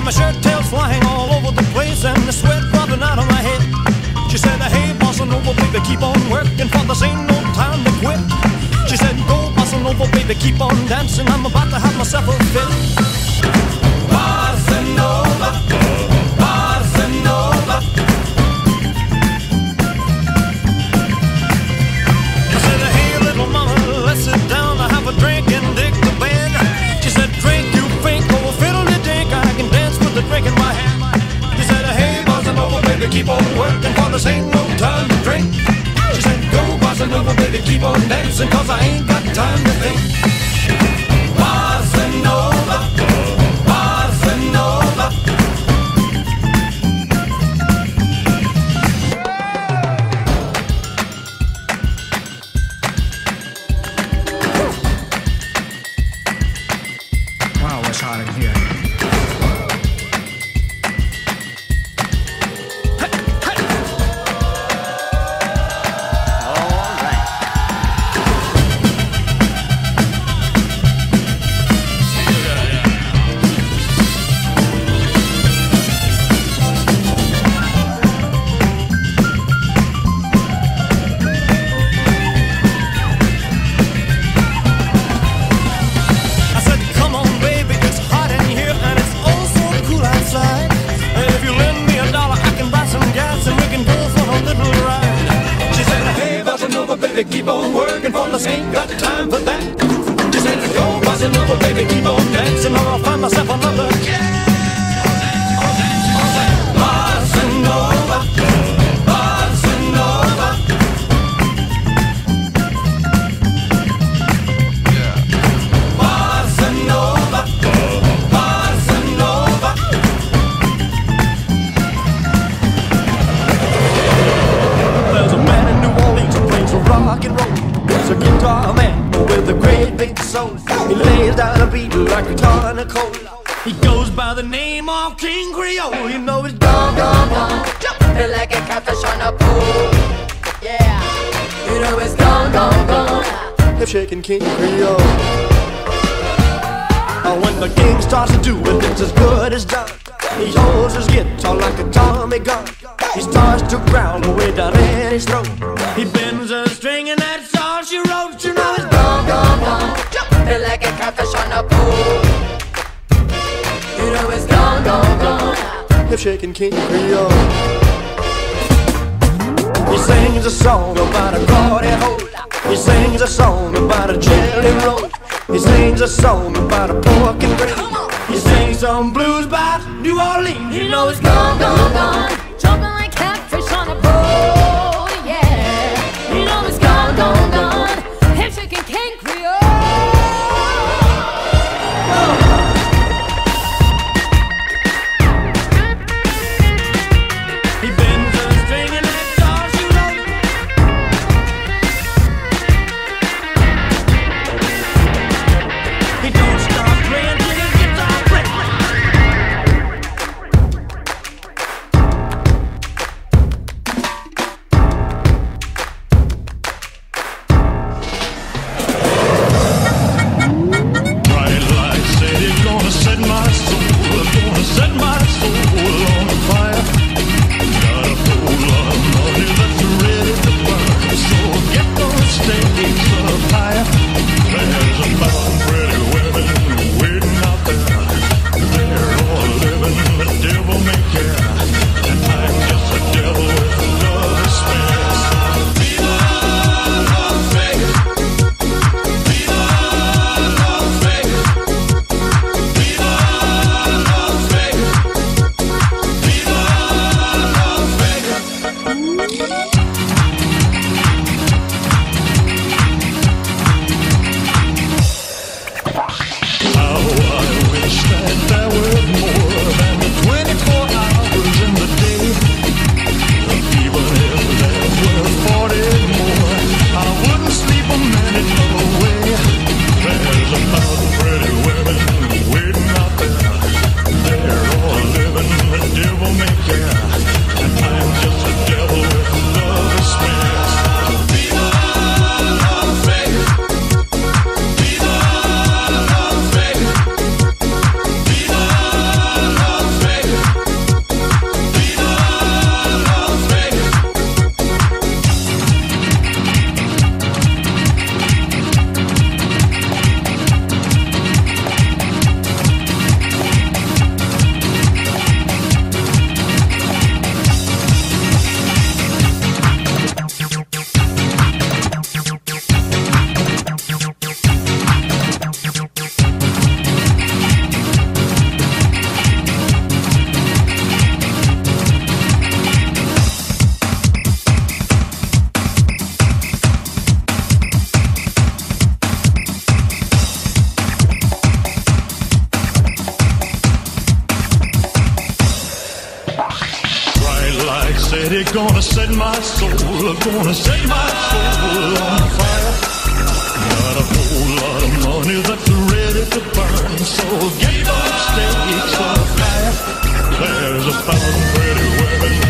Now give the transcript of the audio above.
my shirt tails flying all over the place and the sweat dropping out of my head. She said, hey, bossa nova, baby, keep on working, for this ain't no time to quit. She said, go, bossa nova, baby, keep on dancing, I'm about to have myself a fit. Bossa nova, bossa nova. I said, hey, little mama, let's sit down, I have a drink and dig the bed. She said, drink, you think, oh, fiddle-de-dink, I can dance with the drink in my hand. She said, hey, bossa nova, baby, keep on working, for this ain't no time to drink. She said, go, bossa nova, baby, keep on dancing, cause I ain't got time to think. Bossa nova, bossa nova. Wow, it's hot in here. Keep on working, for this ain't got time for that. She said, go, bossa nova, baby, keep on dancing, or I'll find myself another. Bossa nova, bossa nova. Bossa nova, bossa nova. There's a man in New Orleans who plays rock and roll. He's a guitar man with a great big soul. He lays down a beat like a ton of coal. He goes by the name of King Creole. You know he's gone, gone, gone, jumping like a catfish on a pole. Yeah, you know he's gone, gone, gone, hip shaking King Creole. When the king starts to do it, it's as good as done. He holds his guitar like a Tommy gun. He starts to growl way down in his throat. He bends a string and that's all she wrote. You know it's gone, gone, gone, jumping like a catfish on a pole. You know it's gone, gone, gone, hip shaking King Creole. He sings a song about a glory hole. He sings a song about a jelly roll. He sings a song about a pork and gravy. He sings some blues by New Orleans. You know it's gone, gone, gone, jumping like catfish on a pole, yeah. You know it's gone, gone, gone, hip shaking King Creole. He bends a string and that's all she wrote. He don't stop playing till his guitar breaks. devil may care, and I'm just a devil with love. you're gonna set my soul, gonna set my soul on fire. Got a whole lot of money that's ready to burn, so get those stakes up higher. There's 1,000 pretty women